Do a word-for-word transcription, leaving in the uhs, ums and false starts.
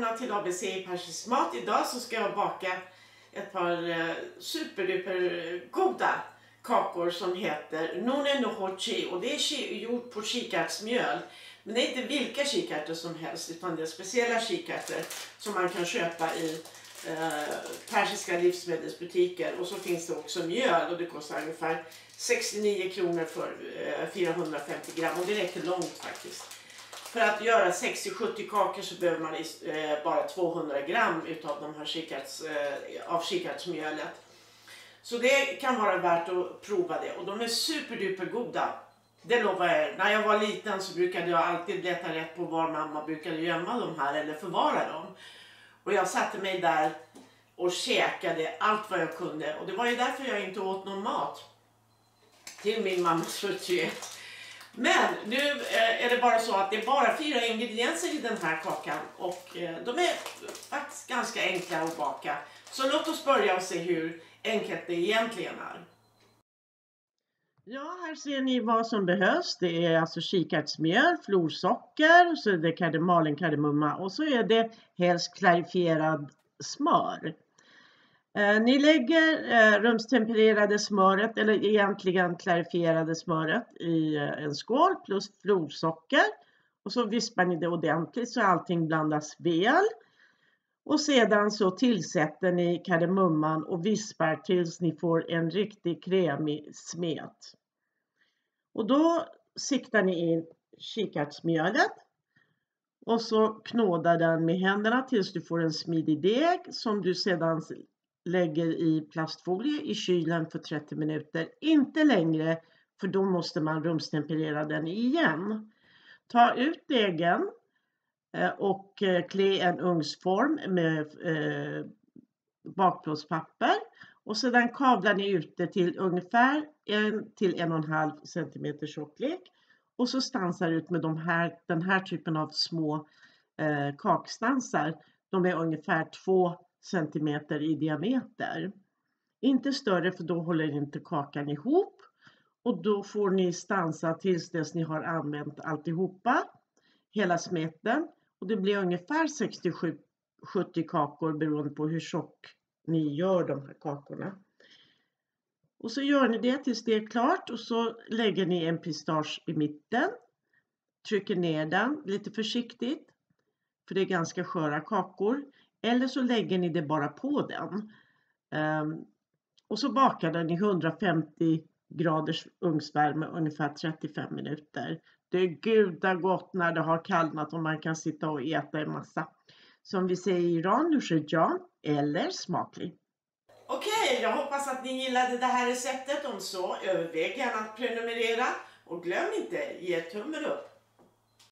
välkomna till A B C i persisk mat. Idag så ska jag baka ett par eh, superduper goda kakor som heter Nune Nohochi, och det är gjort på kikärtsmjöl. Men det är inte vilka kikärtor som helst, utan det är speciella kikärtor som man kan köpa i eh, persiska livsmedelsbutiker. Och så finns det också mjöl, och det kostar ungefär sextionio kronor för eh, fyrahundrafemtio gram, och det räcker långt faktiskt. För att göra sextio till sjuttio kakor så behöver man eh, bara tvåhundra gram utav de här kikärts, eh, av kikärtsmjölet. Så det kan vara värt att prova det, och de är superduper goda. Det lovar jag er. När jag var liten så brukade jag alltid leta rätt på var mamma brukade gömma de här eller förvara dem. Och jag satte mig där och käkade allt vad jag kunde, och det var ju därför jag inte åt någon mat till min mammas förtret. Men nu är det bara så att det är bara fyra ingredienser i den här kakan, och de är faktiskt ganska enkla att baka. Så låt oss börja och se hur enkelt det egentligen är. Ja, här ser ni vad som behövs. Det är alltså kikärtsmjöl, florsocker, så är det kardemalen, kardemumma, och så är det helst klarifierad smör. Eh, ni lägger eh, rumstempererade smöret, eller egentligen klarifierade smöret, i eh, en skål plus florsocker. Och så vispar ni det ordentligt så allting blandas väl. Och sedan så tillsätter ni kardemumman och vispar tills ni får en riktigt krämig smet. Och då siktar ni in kikärtsmjölet. Och så knådar den med händerna tills du får en smidig deg som du sedan lägger i plastfolie i kylen för trettio minuter. Inte längre, för då måste man rumstemperera den igen. Ta ut degen och klä en ugnsform med eh, bakplåtspapper. Och sedan kavlar ni ut det till ungefär en till en och en halv centimeter tjocklek. Och så stansar ut med de här, den här typen av små eh, kakstansar. De är ungefär två centimeter i diameter. Inte större, för då håller inte kakan ihop. Och då får ni stansa tills dess ni har använt alltihopa. Hela smeten. Och det blir ungefär sextiosju till sjuttio kakor beroende på hur tjock ni gör de här kakorna. Och så gör ni det tills det är klart, och så lägger ni en pistage i mitten. Trycker ner den lite försiktigt, för det är ganska sköra kakor. Eller så lägger ni det bara på den. Um, och så bakar den i hundrafemtio graders ugnsvärme ungefär trettiofem minuter. Det är gudagott när det har kallnat och man kan sitta och äta en massa. Som vi säger i Iran, nushejan, eller smaklig. Okej, jag hoppas att ni gillade det här receptet. Om så, överväg gärna att prenumerera. Och glöm inte, ge tummen upp.